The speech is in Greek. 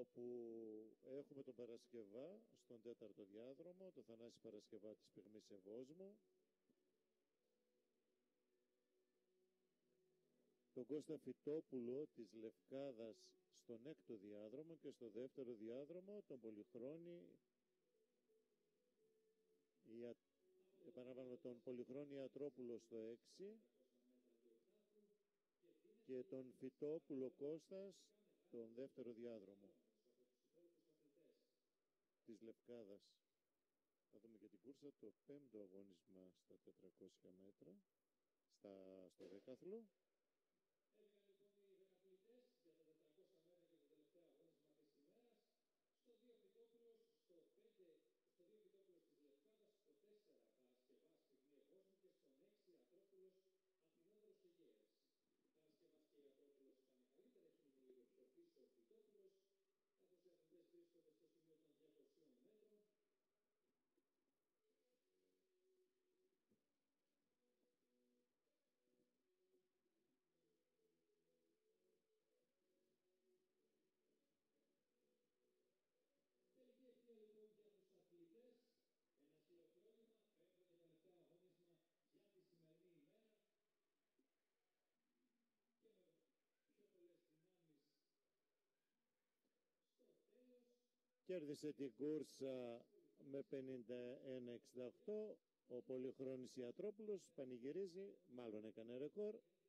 όπου έχουμε τον Παρασκευά στον 4ο διάδρομο, το Θανάση Παρασκευά της Πυγμής Ευόσμου, τον Κώστα Φυτόπουλο της Λευκάδας στον 6ο διάδρομο και στο 2ο διάδρομο τον Πολυχρόνη, επαναλαμβάνω, τον Πολυχρόνη Ιατρόπουλο στο 6 και τον Φυτόπουλο Κώστας τον 2ο διάδρομο της Λευκάδας. Θα δούμε και την κούρσα, το 5ο αγώνισμα στα 400 μέτρα, στο δέκαθλο. Έλεγαν λοιπόν οι δεκαθλητές για τα 400 μέτρα και το τελευταίο αγώνισμα της ημέρας. Στο 2 Φυτόπουλος, στο 2 Φυτόπουλος της Λευκάδας, στο 4 Παρασκευάς Πυγμή Ευόσμου και στον 6 Ιατρόπουλος Αθηνόδωρος Αιγαίας. Παρασκευάς και Ιατρόπουλος ήταν καλύτερα, έχει μείνει λίγο πιο πίσω ο Φυτόπουλος, καθώς οι αθλητές βρίσκονται στο σημείο των 200 μέτρων. Τελική ευθεία λοιπόν για τους αθλητές, ένα χειροκρότημα, πέμπτο και τελευταίο αγώνισμα για τη σημερινή ημέρα και με πιο πολλές δυνάμεις στο τέλος. Κέρδισε την κούρσα με 51-68 ο Πολυχρόνης Ιατρόπουλος, πανηγυρίζει, μάλλον έκανε ρεκόρ.